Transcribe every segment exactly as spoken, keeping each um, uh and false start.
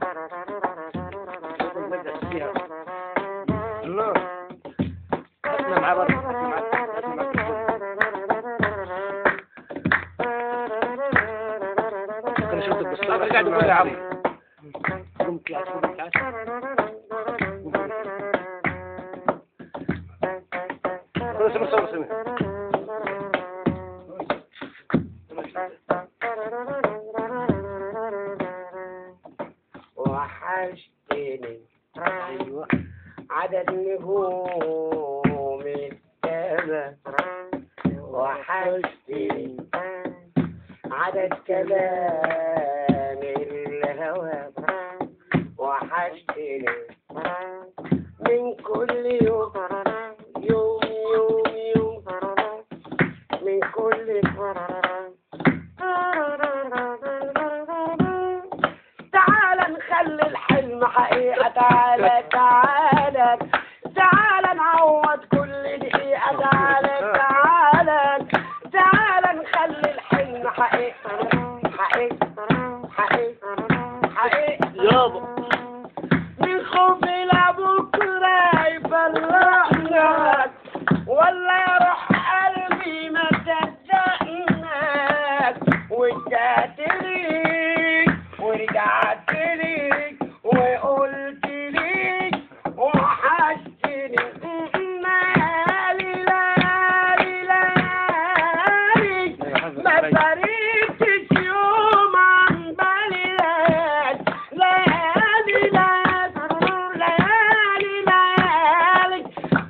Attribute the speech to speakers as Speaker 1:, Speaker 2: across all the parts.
Speaker 1: الله احنا مع بعض كان شفت البسطة قاعد يقول لي عمي قوم طلعت قوم طلعت سمع سمع سمع
Speaker 2: وحشتني عدد نجوم السما وحشتني عدد كلام الهوى وحشتني من كل يوم يوم يوم يوم من كل تعال نخلي الحلم حقيقة تعالى تعالى تعال نعوض كل دقيقة تعالى تعالى تعال نخلي الحلم حقيقة حقيقة حقيقة حقيقة
Speaker 1: يابا
Speaker 2: من خوف لبكرة يفرحنا ولا يروح قلبي ما صدقناك ورجعت ليك ورجعت ليك وقلت ليك وحشتني مالي لالي لالي ما فرقتش يوم عن بالي ليالي ليالي ليالي ليالي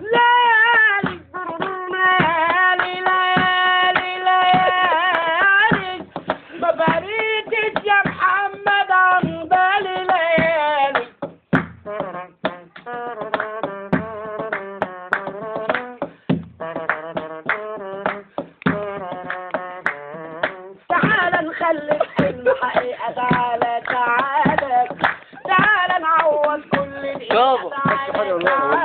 Speaker 2: ليالي ليالي ليالي ما فرقتش يا محمد عن بالي ليالي تعال نخلي الحلم حقيقة تعالى تعالى تعال نعوض كل دقيقة
Speaker 1: يابا
Speaker 2: تعالى تعالى